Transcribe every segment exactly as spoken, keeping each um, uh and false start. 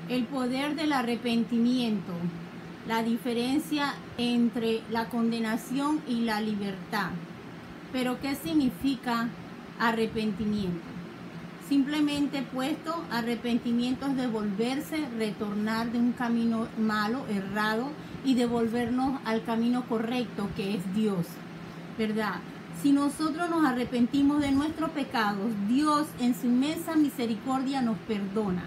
El poder del arrepentimiento, la diferencia entre la condenación y la libertad. Pero ¿qué significa arrepentimiento? Simplemente puesto, arrepentimiento es devolverse, retornar de un camino malo, errado, y devolvernos al camino correcto, que es Dios, ¿verdad? Si nosotros nos arrepentimos de nuestros pecados, Dios en su inmensa misericordia nos perdona.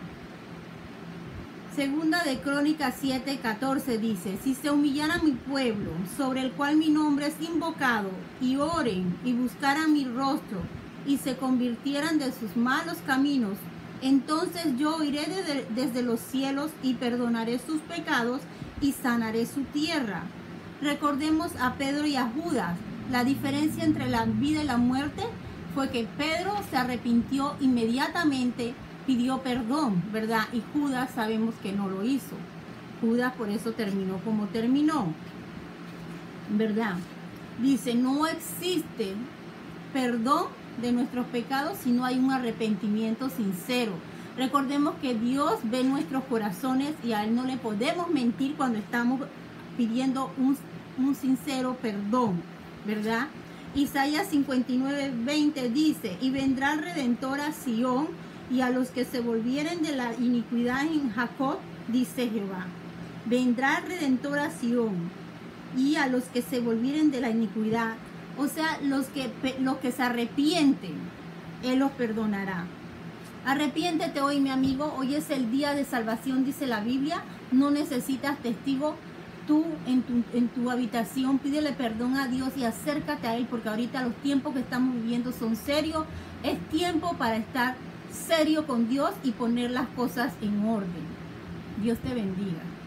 Segunda de Crónicas siete, catorce dice: si se humillara mi pueblo, sobre el cual mi nombre es invocado, y oren y buscaran mi rostro, y se convirtieran de sus malos caminos, entonces yo iré desde, desde los cielos y perdonaré sus pecados y sanaré su tierra. Recordemos a Pedro y a Judas. La diferencia entre la vida y la muerte fue que Pedro se arrepintió inmediatamente, pidió perdón, ¿verdad? Y Judas sabemos que no lo hizo. Judas por eso terminó como terminó, ¿verdad? Dice, no existe perdón de nuestros pecados si no hay un arrepentimiento sincero. Recordemos que Dios ve nuestros corazones y a Él no le podemos mentir cuando estamos pidiendo un, un sincero perdón, ¿verdad? Isaías cincuenta y nueve, veinte dice: y vendrá el Redentor a Sión, y a los que se volvieren de la iniquidad en Jacob, dice Jehová. Vendrá el Redentor a Sión, y a los que se volvieren de la iniquidad, o sea, los que, los que se arrepienten, Él los perdonará. Arrepiéntete hoy, mi amigo. Hoy es el día de salvación, dice la Biblia. No necesitas testigo. Tú en tu, en tu habitación pídele perdón a Dios y acércate a Él, porque ahorita los tiempos que estamos viviendo son serios. Es tiempo para estar serio con Dios y poner las cosas en orden. Dios te bendiga.